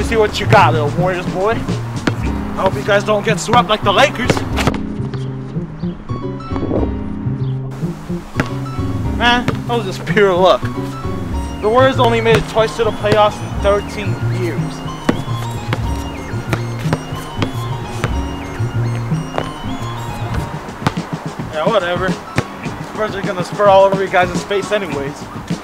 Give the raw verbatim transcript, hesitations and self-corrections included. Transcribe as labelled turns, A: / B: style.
A: see what you got, little Warriors boy. I hope you guys don't get swept like the Lakers. Man, that was just pure luck. The Warriors only made it twice to the playoffs in thirteen years. Yeah, whatever. Spurs are gonna spur all over you guys' face anyways.